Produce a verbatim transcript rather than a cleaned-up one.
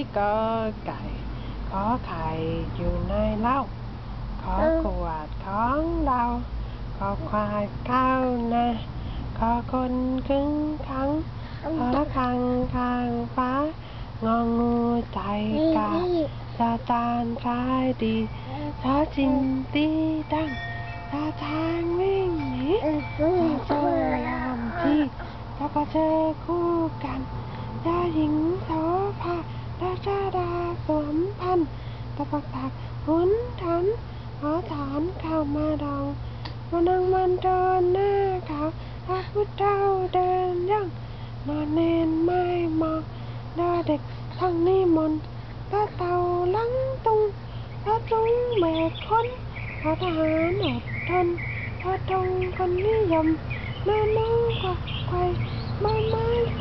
ก็ไก่ขอไข่อยู่ในเล้าขอขวดของเราขอควายเข้านาขอคนครึ่งครั้งขอละคังข้างฟ้างองูใจกาซาตานขายดีชอจิงตีดังชาทางวิ่งหนีชาโซยามที่ถ้าพอเจอคู่กันยาหญิงโสภาดาชาดาสวมพันตะปักตักหุนทันขอถอนเข้ามาดองมานั่งมันเดินหน้าเขาพระพุทธเจ้าเดินย่องนอนเนนไม่มองดอเด็กทั้งนิมนต์พระเต่าลังตุงพระตุงแบกคนพระทหารอดทนพระตรงคนนิยมแม่น้องกวักไกวใบไม้